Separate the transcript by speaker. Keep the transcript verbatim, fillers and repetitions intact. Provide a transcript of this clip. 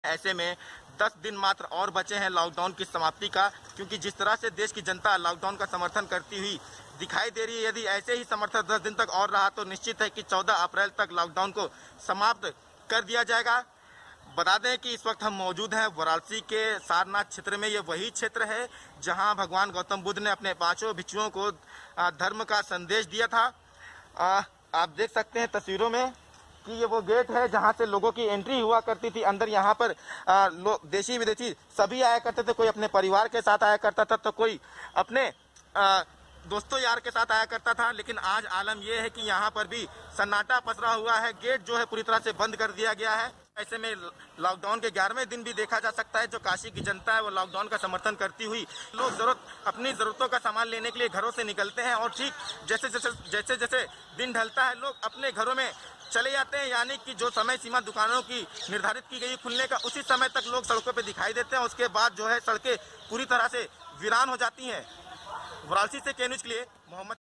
Speaker 1: ऐसे में दस दिन मात्र और बचे हैं लॉकडाउन की समाप्ति का, क्योंकि जिस तरह से देश की जनता लॉकडाउन का समर्थन करती हुई दिखाई दे रही है, यदि ऐसे ही समर्थन दस दिन तक और रहा तो निश्चित है कि चौदह अप्रैल तक लॉकडाउन को समाप्त कर दिया जाएगा। बता दें कि इस वक्त हम मौजूद हैं वाराणसी के सारनाथ क्षेत्र में। ये वही क्षेत्र है जहां भगवान गौतम बुद्ध ने अपने पांचों भिक्षुओं को धर्म का संदेश दिया था। आप देख सकते हैं तस्वीरों में कि ये वो गेट है जहां से लोगों की एंट्री हुआ करती थी। अंदर यहाँ पर लोग देशी विदेशी सभी आया करते थे। कोई अपने परिवार के साथ आया करता था तो कोई अपने आ, दोस्तों यार के साथ आया करता था। लेकिन आज आलम यह है कि यहाँ पर भी सन्नाटा पसरा हुआ है। गेट जो है पूरी तरह से बंद कर दिया गया है। ऐसे में लॉकडाउन के ग्यारहवें दिन भी देखा जा सकता है जो काशी की जनता है वो लॉकडाउन का समर्थन करती हुई लोग जरूरत अपनी ज़रूरतों का सामान लेने के लिए घरों से निकलते हैं, और ठीक जैसे जैसे जैसे जैसे दिन ढलता है लोग अपने घरों में चले जाते हैं। यानी कि जो समय सीमा दुकानों की निर्धारित की गई खुलने का, उसी समय तक लोग सड़कों पर दिखाई देते हैं। उसके बाद जो है सड़कें पूरी तरह से वीरान हो जाती हैं। वाराणसी से के न्यूज़ के लिए मोहम्मद